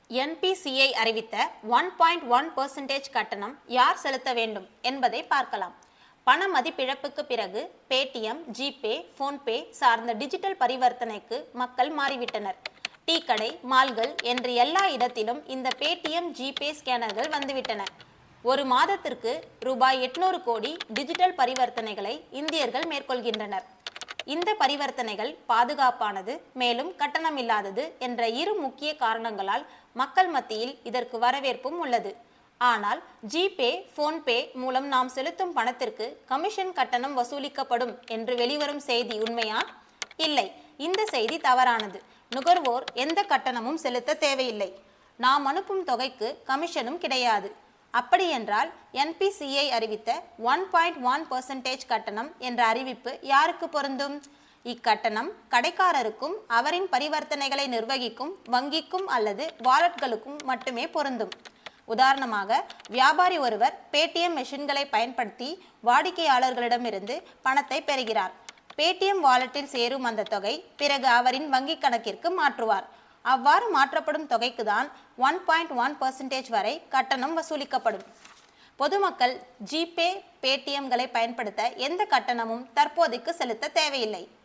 NPCI அறிவித்த 1.1% கட்டணம் யார் செலுத்த வேண்டும் என்பதை பார்க்கலாம். பண மதிப்பிழப்புக்கு பிறகு பேடிஎம், ஜிபே, போன்பே சார்ந்த டிஜிட்டல் பரிவர்த்தனைக்கு மக்கள் மாறிவிட்டனர். டீ கடை, மால்கள் என்று எல்லா இடத்திலும் இந்த பேடிஎம், ஜிபே ஸ்கேனர்கள் வந்துவிட்டன. ஒரு மாதத்திற்கு ரூபாய் 800 கோடி டிஜிட்டல் பரிவர்த்தனைகளை இந்தியர்கள் மேற்கொள்கின்றனர். இந்த பரிவர்த்தனைகள் பாதுகாப்பானது, மேலும் கட்டணமில்லாதது என்ற இரு முக்கிய காரணங்களால் மக்கள் மத்தியில் இதற்கு வரவேற்பும் உள்ளது. ஆனால் ஜிபே, போன்பே மூலம் நாம் செலுத்தும் பணத்திற்கு கமிஷன் கட்டணம் வசூலிக்கப்படும் என்று வெளிவரும் செய்தி உண்மையா? இல்லை, இந்த செய்தி தவறானது. நுகர்வோர் எந்த கட்டணமும் செலுத்த தேவையில்லை. நாம் அனுப்பும் தொகைக்கு கமிஷனும் கிடையாது. அப்படியென்றால் என்பிசிஐ அறிவித்த 1.1% கட்டணம் என்ற அறிவிப்பு யாருக்கு பொருந்தும்? இக்கட்டணம் கடைக்காரருக்கும் அவரின் பரிவர்த்தனைகளை நிர்வகிக்கும் வங்கிக்கும் அல்லது வாலெட்களுக்கும் மட்டுமே பொருந்தும். உதாரணமாக, வியாபாரி ஒருவர் பேடிஎம் மெஷின்களை பயன்படுத்தி வாடிக்கையாளர்களிடமிருந்து பணத்தை பெறுகிறார். பேடிஎம் வாலெட்டில் சேரும் அந்த தொகை பிறகு அவரின் வங்கி கணக்கிற்கு மாற்றுவார். அவ்வாறு மாற்றப்படும் தொகைக்கு தான் 1.1% வரை கட்டணம் வசூலிக்கப்படும். பொதுமக்கள் ஜிபே, பேடிஎம்களை பயன்படுத்த எந்த கட்டணமும் தற்போதைக்கு செலுத்த தேவையில்லை.